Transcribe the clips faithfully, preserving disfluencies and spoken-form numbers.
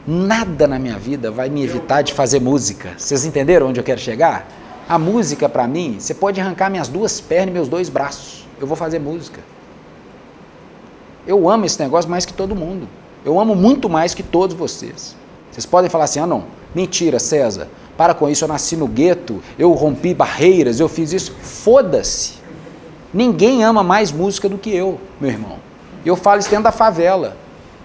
Nada na minha vida vai me evitar de fazer música. Vocês entenderam onde eu quero chegar? A música, para mim, você pode arrancar minhas duas pernas e meus dois braços. Eu vou fazer música. Eu amo esse negócio mais que todo mundo. Eu amo muito mais que todos vocês. Vocês podem falar assim, ah não, mentira, César, para com isso, eu nasci no gueto, eu rompi barreiras, eu fiz isso. Foda-se. Ninguém ama mais música do que eu, meu irmão. Eu falo isso dentro da favela.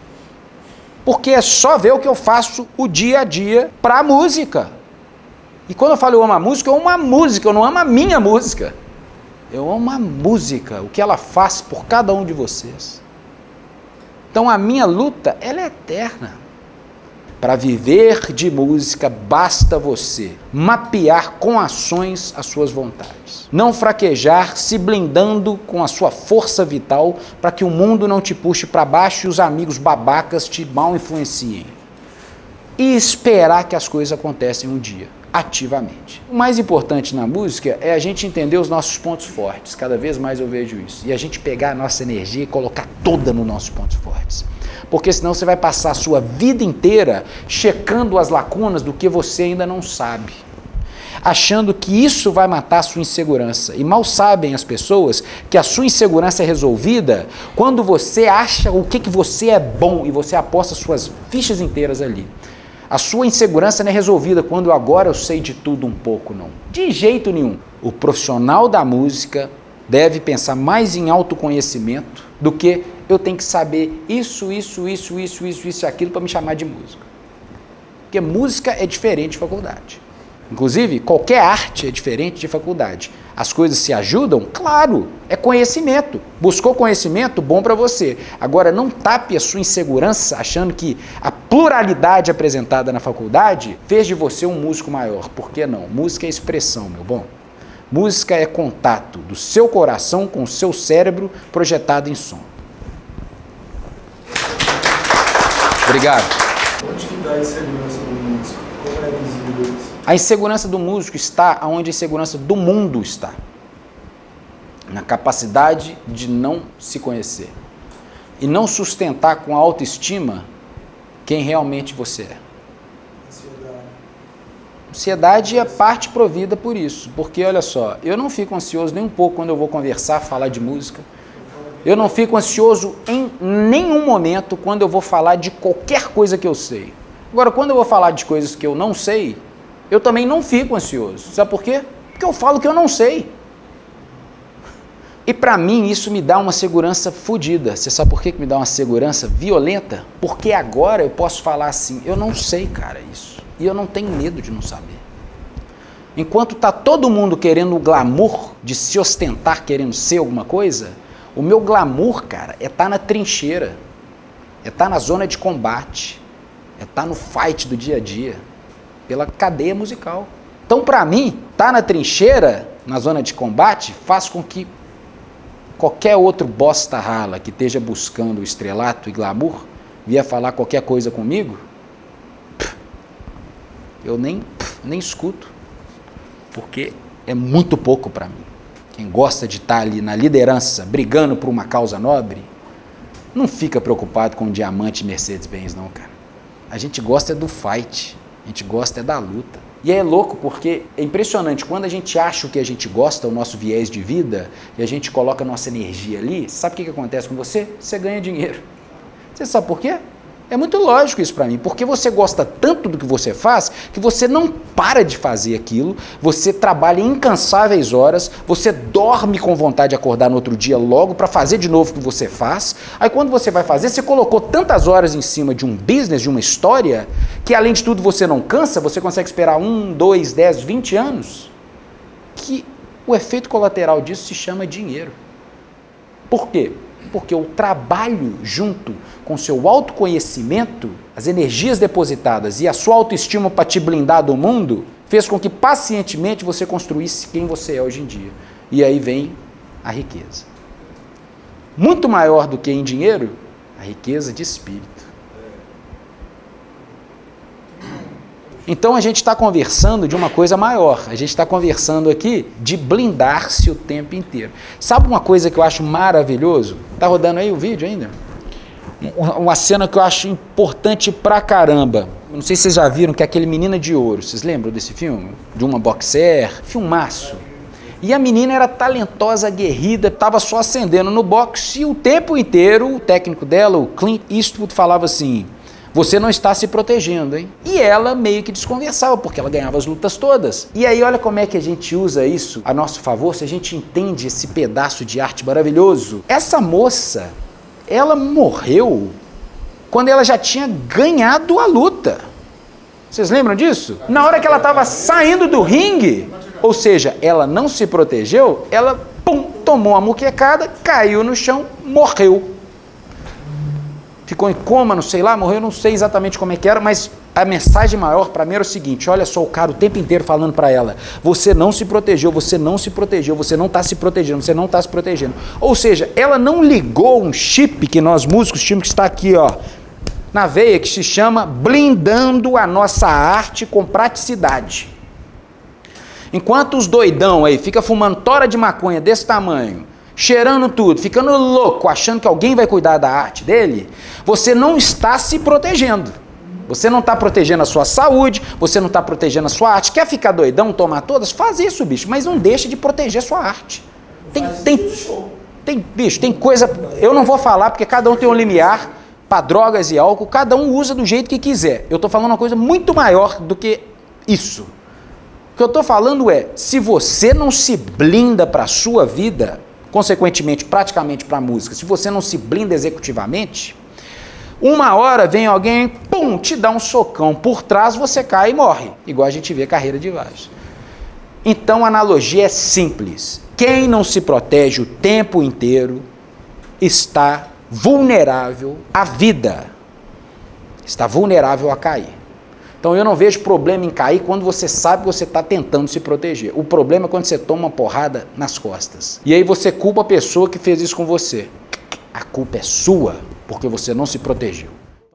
Porque é só ver o que eu faço o dia a dia para a música. E quando eu falo eu amo a música, eu amo a música, eu não amo a minha música. Eu amo a música, o que ela faz por cada um de vocês. Então a minha luta, ela é eterna. Para viver de música, basta você mapear com ações as suas vontades. Não fraquejar, se blindando com a sua força vital para que o mundo não te puxe para baixo e os amigos babacas te mal influenciem. E esperar que as coisas aconteçam um dia, ativamente. O mais importante na música é a gente entender os nossos pontos fortes. Cada vez mais eu vejo isso. E a gente pegar a nossa energia e colocar toda nos nossos pontos fortes. Porque senão você vai passar a sua vida inteira checando as lacunas do que você ainda não sabe. Achando que isso vai matar a sua insegurança. E mal sabem as pessoas que a sua insegurança é resolvida quando você acha o que, que você é bom e você aposta suas fichas inteiras ali. A sua insegurança não é resolvida quando agora eu sei de tudo um pouco, não. De jeito nenhum. O profissional da música deve pensar mais em autoconhecimento do que eu tenho que saber isso, isso, isso, isso, isso, isso e aquilo para me chamar de músico. Porque música é diferente de faculdade. Inclusive, qualquer arte é diferente de faculdade. As coisas se ajudam? Claro, é conhecimento. Buscou conhecimento? Bom para você. Agora, não tape a sua insegurança achando que a pluralidade apresentada na faculdade fez de você um músico maior. Por que não? Música é expressão, meu bom. Música é contato do seu coração com o seu cérebro projetado em som. Obrigado. Onde que está a insegurança do músico? Como é visível isso? A insegurança do músico está onde a insegurança do mundo está. Na capacidade de não se conhecer. E não sustentar com autoestima quem realmente você é. Ansiedade. Ansiedade é parte provida por isso. Porque, olha só, eu não fico ansioso nem um pouco quando eu vou conversar, falar de música. Eu não fico ansioso em nenhum momento quando eu vou falar de qualquer coisa que eu sei. Agora, quando eu vou falar de coisas que eu não sei, eu também não fico ansioso. Sabe por quê? Porque eu falo que eu não sei. E para mim isso me dá uma segurança fodida. Você sabe por que me dá uma segurança violenta? Porque agora eu posso falar assim, eu não sei, cara, isso. E eu não tenho medo de não saber. Enquanto tá todo mundo querendo o glamour de se ostentar, querendo ser alguma coisa, o meu glamour, cara, é estar na trincheira, é estar na zona de combate, é estar no fight do dia a dia, pela cadeia musical. Então, para mim, estar na trincheira, na zona de combate, faz com que qualquer outro bosta rala que esteja buscando o estrelato e glamour, vier falar qualquer coisa comigo, eu nem, nem escuto, porque é muito pouco para mim. Quem gosta de estar ali na liderança, brigando por uma causa nobre, não fica preocupado com o diamante Mercedes-Benz, não, cara. A gente gosta é do fight, a gente gosta é da luta. E é louco porque é impressionante, quando a gente acha o que a gente gosta, o nosso viés de vida, e a gente coloca a nossa energia ali, sabe o que, que acontece com você? Você ganha dinheiro. Você sabe por quê? É muito lógico isso para mim, porque você gosta tanto do que você faz, que você não para de fazer aquilo, você trabalha incansáveis horas, você dorme com vontade de acordar no outro dia logo para fazer de novo o que você faz, aí quando você vai fazer, você colocou tantas horas em cima de um business, de uma história, que além de tudo você não cansa, você consegue esperar um, dois, dez, vinte anos, que o efeito colateral disso se chama dinheiro. Por quê? Porque o trabalho junto com seu autoconhecimento, as energias depositadas e a sua autoestima para te blindar do mundo, fez com que pacientemente você construísse quem você é hoje em dia. E aí vem a riqueza. Muito maior do que em dinheiro, a riqueza de espírito. Então a gente está conversando de uma coisa maior, a gente está conversando aqui de blindar-se o tempo inteiro. Sabe uma coisa que eu acho maravilhoso? Está rodando aí o vídeo ainda? Uma cena que eu acho importante pra caramba. Não sei se vocês já viram, que é aquele Menina de Ouro. Vocês lembram desse filme? De uma boxer. Filmaço. E a menina era talentosa, aguerrida, estava só acendendo no boxe e o tempo inteiro o técnico dela, o Clint Eastwood, falava assim: você não está se protegendo, hein? E ela meio que desconversava, porque ela ganhava as lutas todas. E aí olha como é que a gente usa isso a nosso favor, se a gente entende esse pedaço de arte maravilhoso. Essa moça, ela morreu quando ela já tinha ganhado a luta. Vocês lembram disso? Na hora que ela estava saindo do ringue, ou seja, ela não se protegeu, ela pum, tomou uma muquecada, caiu no chão, morreu. Ficou em coma, não sei lá, morreu, não sei exatamente como é que era, mas a mensagem maior para mim era o seguinte: olha só o cara o tempo inteiro falando para ela: você não se protegeu, você não se protegeu, você não está se protegendo, você não está se protegendo. Ou seja, ela não ligou um chip que nós músicos tínhamos, que está aqui, ó, na veia, que se chama blindando a nossa arte com praticidade. Enquanto os doidão aí fica fumando tora de maconha desse tamanho, cheirando tudo, ficando louco, achando que alguém vai cuidar da arte dele, você não está se protegendo. Você não está protegendo a sua saúde, você não está protegendo a sua arte. Quer ficar doidão, tomar todas? Faz isso, bicho, mas não deixa de proteger a sua arte. Tem, tem, tem, bicho, tem coisa... Eu não vou falar porque cada um tem um limiar para drogas e álcool, cada um usa do jeito que quiser. Eu estou falando uma coisa muito maior do que isso. O que eu estou falando é, se você não se blinda para a sua vida, consequentemente, praticamente para a música, se você não se blinda executivamente, uma hora vem alguém, pum, te dá um socão por trás, você cai e morre, igual a gente vê carreira de vários. Então a analogia é simples: quem não se protege o tempo inteiro está vulnerável à vida, está vulnerável a cair. Então eu não vejo problema em cair quando você sabe que você está tentando se proteger. O problema é quando você toma uma porrada nas costas. E aí você culpa a pessoa que fez isso com você. A culpa é sua, porque você não se protegeu.